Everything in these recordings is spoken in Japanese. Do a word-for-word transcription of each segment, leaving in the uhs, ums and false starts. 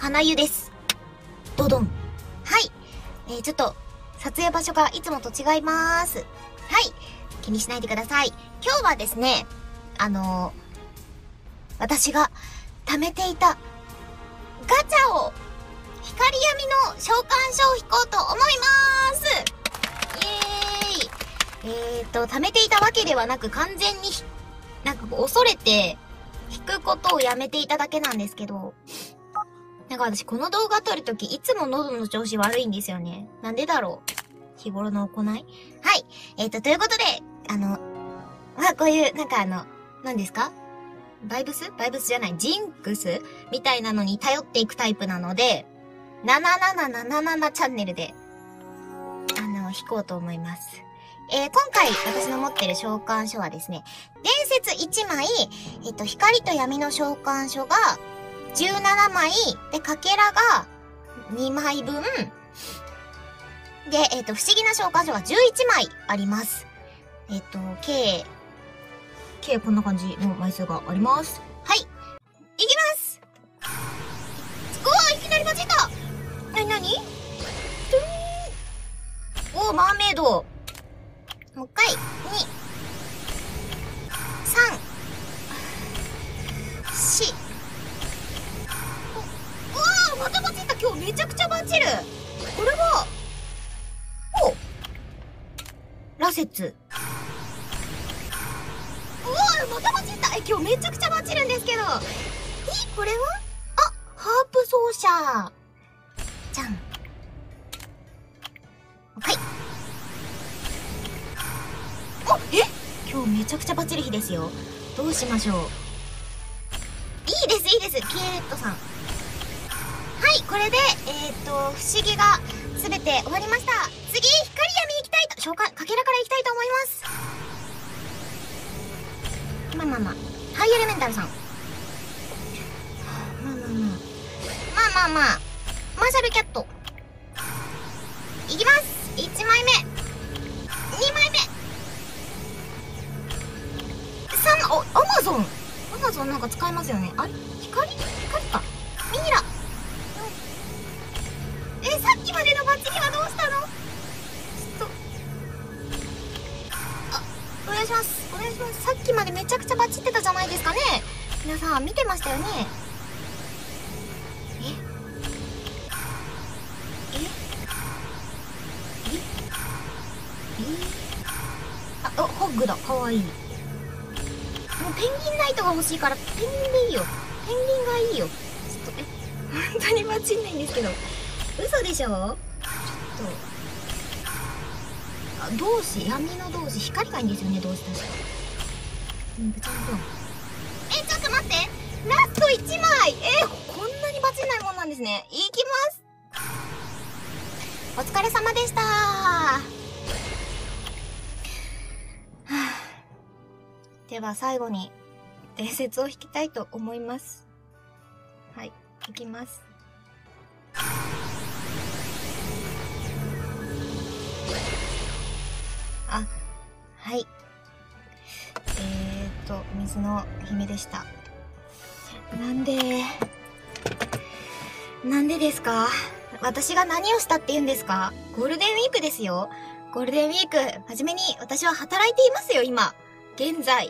花湯です。ドドン。はい。えー、ちょっと、撮影場所がいつもと違いまーす。はい。気にしないでください。今日はですね、あのー、私が貯めていたガチャを光闇の召喚書を引こうと思いまーす。イエーイ。えーと、貯めていたわけではなく、完全に、なんか恐れて、引くことをやめていただけなんですけど、なんか私この動画撮るときいつも喉の調子悪いんですよね。なんでだろう。日頃の行い。はい。えーと、ということで、あの、まあこういう、なんかあの、何ですか？バイブスバイブスじゃない、ジンクスみたいなのに頼っていくタイプなので、ななななななななチャンネルで、あの、引こうと思います。えー、今回私の持ってる召喚書はですね、伝説いちまい、えっと、光と闇の召喚書がじゅうななまい、で、かけらがにまいぶん、で、えっと、不思議な召喚書がじゅういちまいあります。えっと、計、計こんな感じの枚数があります。はい。いきます。うわー、いきなりバチった。なになに？おー、マーメイド。もう一回、に、さん、し、うわー、またバチった。今日めちゃくちゃバチる。これは、おラセツ。うわー、またバチった。え、今日めちゃくちゃバチるんですけど。え、これはあ、ハープ奏者。じゃん。はい。あ、え今日めちゃくちゃバチる日ですよ。どうしましょう。いいです、いいです。ピエレットさん。はい、これで、えっと、不思議がすべて終わりました。次、光闇行きたいと、召喚、かけらから行きたいと思います。まあまあまあ。ハイエレメンタルさん。まあまあまあ。まあまあまあ。マーシャルキャット。いきます。いちまいめ。にまいめ。さん、お、アマゾン。アマゾンなんか使えますよね。あれ光光か。ミイラ。え、さっきまでのバッチリはどうしたの？ちょっと。あ、お願いします。お願いします。さっきまでめちゃくちゃバチってたじゃないですかね。皆さん見てましたよね。ええええあ、お、ホッグだ。かわいい。もうペンギンライトが欲しいからペンギンでいいよ。ペンギンがいいよ。ちょっと、え、本当にバチんないんですけど。嘘でしょ？ちょっと。あ、同志、闇の同志、光がいいんですよね、同志確か。うん、ちゃんと。え、ちょっと待って。ラストいちまい。えー、こんなにバチんないもんなんですね。いきます。お疲れ様でしたー。はぁ。では最後に伝説を引きたいと思います。はい、いきます。あ、はい。えーと、水の姫でした。なんで、なんでですか？私が何をしたって言うんですか？ゴールデンウィークですよ。ゴールデンウィーク、はじめに私は働いていますよ、今。現在。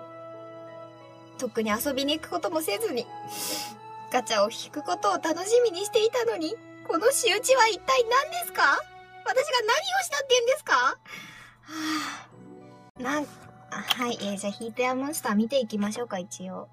特に遊びに行くこともせずに、ガチャを引くことを楽しみにしていたのに、この仕打ちは一体何ですか？私が何をしたって言うんですか？はぁ、なん、はい、えー、じゃあヒートやモンスター見ていきましょうか、一応。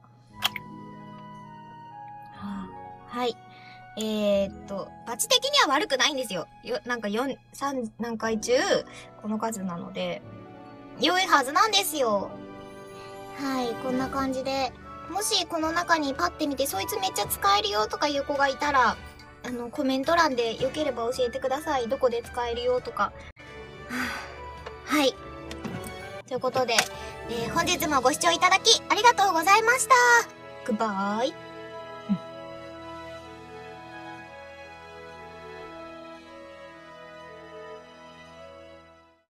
はぁ、はい。えーっと、バチ的には悪くないんですよ。よ、なんかよん、さん何回中、この数なので、良いはずなんですよ。はい、こんな感じで、もしこの中にパッて見て、そいつめっちゃ使えるよとかいう子がいたら、あの、コメント欄でよければ教えてください。どこで使えるよとか。はぁ、はい。ということで、えー、本日もご視聴いただきありがとうございました。グッバイ。